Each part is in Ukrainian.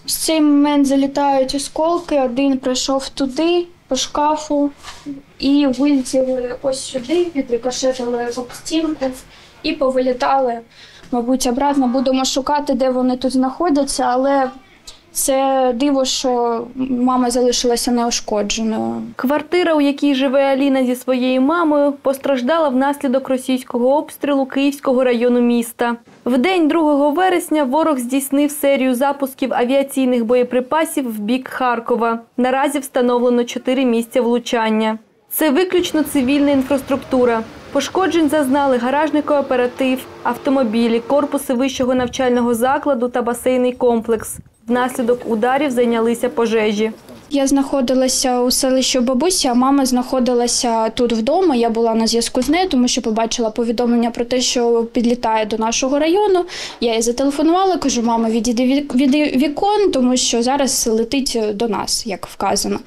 В цей момент залітають осколки, один прийшов туди, по шкафу, і вилетіли ось сюди, відрикошетили об стінку і повилітали, мабуть, обратно. Будемо шукати, де вони тут знаходяться, але це диво, що мама залишилася неушкодженою. Квартира, у якій живе Аліна зі своєю мамою, постраждала внаслідок російського обстрілу Київського району міста. В день 2 вересня ворог здійснив серію запусків авіаційних боєприпасів в бік Харкова. Наразі встановлено 4 місця влучання. Це виключно цивільна інфраструктура. Пошкоджень зазнали гаражний кооператив, автомобілі, корпуси вищого навчального закладу та басейний комплекс. Внаслідок ударів зайнялися пожежі. Я знаходилася у селищі бабусі, а мама знаходилася тут вдома. Я була на зв'язку з нею, тому що побачила повідомлення про те, що підлітає до нашого району. Я їй зателефонувала, кажу, мама, відійди від вікон, тому що зараз летить до нас, як вказано.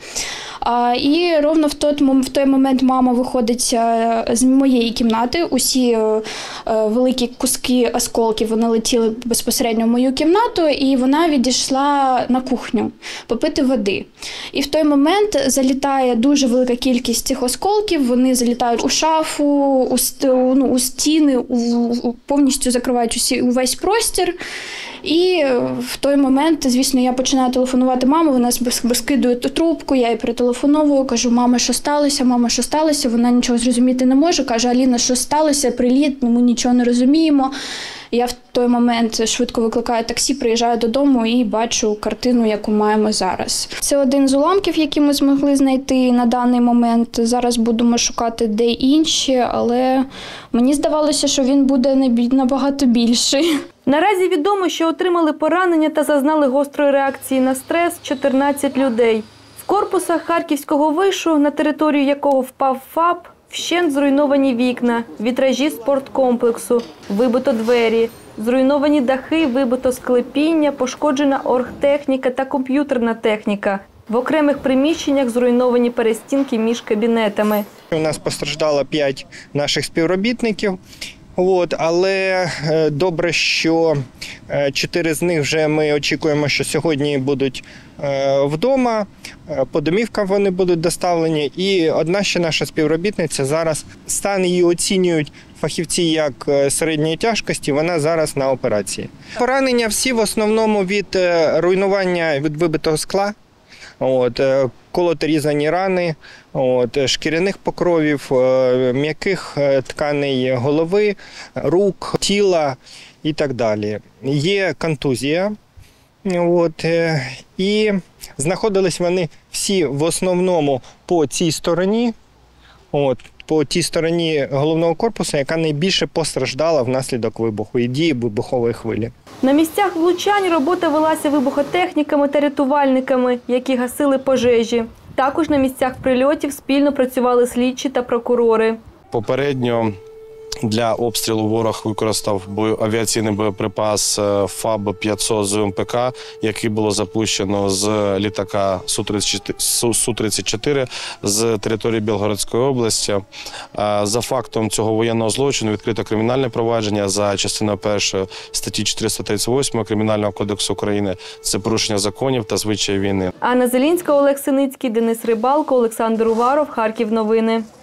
І ровно в той момент мама виходить з моєї кімнати. Усі великі куски осколків, вони летіли безпосередньо в мою кімнату, і вона відійшла на кухню попити води. І в той момент залітає дуже велика кількість цих осколків, вони залітають у шафу, у стіни, повністю закривають увесь простір. І в той момент, звісно, я починаю телефонувати мамі, вона скидує трубку, я їй перетелефоновую, кажу, мама, що сталося? Вона нічого зрозуміти не може, каже, Аліна, що сталося, приліт, ми нічого не розуміємо. Я в той момент швидко викликаю таксі, приїжджаю додому і бачу картину, яку маємо зараз. Це один з уламків, які ми змогли знайти на даний момент. Зараз будемо шукати де інші, але мені здавалося, що він буде набагато більший. Наразі відомо, що отримали поранення та зазнали гострої реакції на стрес 14 людей. В корпусах Харківського вишу, на територію якого впав ФАП, вщент зруйновані вікна, вітражі спорткомплексу, вибито двері, зруйновані дахи, вибито склепіння, пошкоджена оргтехніка та комп'ютерна техніка. В окремих приміщеннях зруйновані перестінки між кабінетами. У нас постраждало 5 наших співробітників. Але добре, що 4 з них вже ми очікуємо, що сьогодні будуть вдома, по домівкам вони будуть доставлені. І одна ще наша співробітниця зараз, стан її оцінюють фахівці як середньої тяжкості, вона зараз на операції. Поранення всі в основному від руйнування від вибитого скла. Колото-різані рани, шкіряних покровів, м'яких тканей голови, рук, тіла і так далі. Є контузія. І знаходились вони всі в основному по цій стороні, по тій стороні головного корпусу, яка найбільше постраждала внаслідок вибуху і дії вибухової хвилі. На місцях влучань робота велася вибухотехніками та рятувальниками, які гасили пожежі. Також на місцях прильотів спільно працювали слідчі та прокурори. Попередньо для обстрілу ворог використав авіаційний боєприпас ФАБ-500 з МПК, який було запущено з літака Су-34 з території Білгородської області. За фактом цього воєнного злочину відкрито кримінальне провадження за частиною 1 статті 438 Кримінального кодексу України. Це порушення законів та звичаїв війни. Анна Зелінська, Олег Синицький, Денис Рибалко, Олександр Уваров, Харків новини.